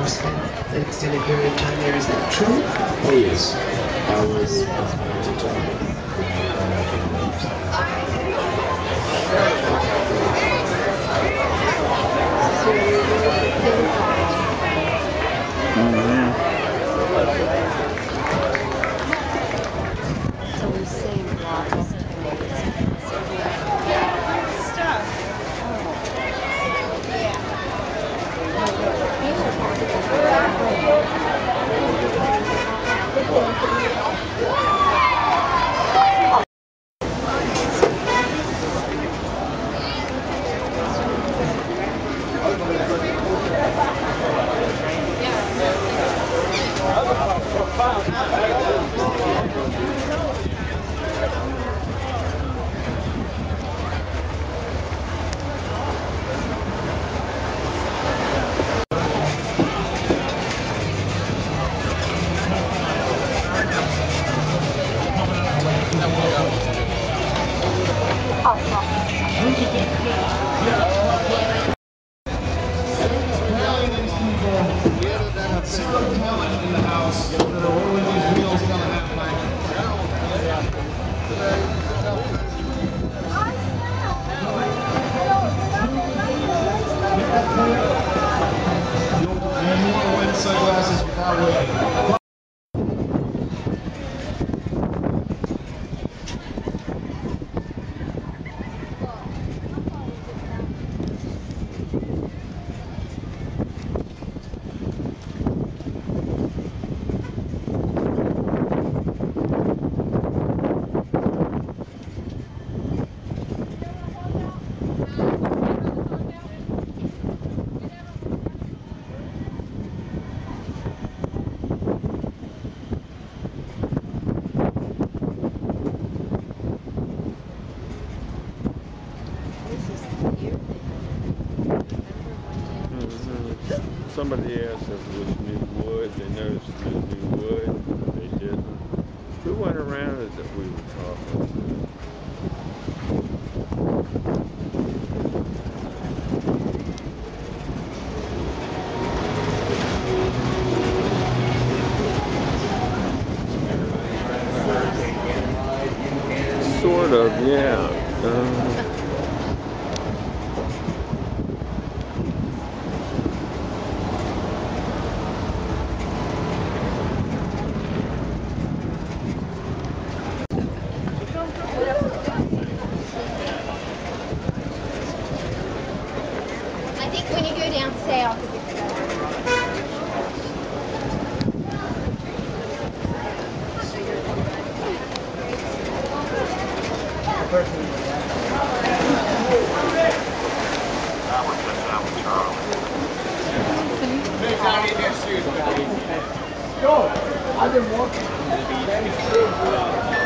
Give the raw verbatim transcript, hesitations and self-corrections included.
have spent an extended period of time there. Is that true? Oh yes, I was at the time. Mm-hmm. So we saved lots of Stuff. Zero talent in the house that are rolling these wheels down the half pipe. You want to win sunglasses without waiting. Mm-hmm. Somebody asked if it was new wood. They noticed the new wood. They didn't. We went around as if we were talking. Sort of, yeah. Uh, I think when you go down south, it gets better. So you're coming back here. Hey, Johnny, next shoes, buddy. Go. I've been walking.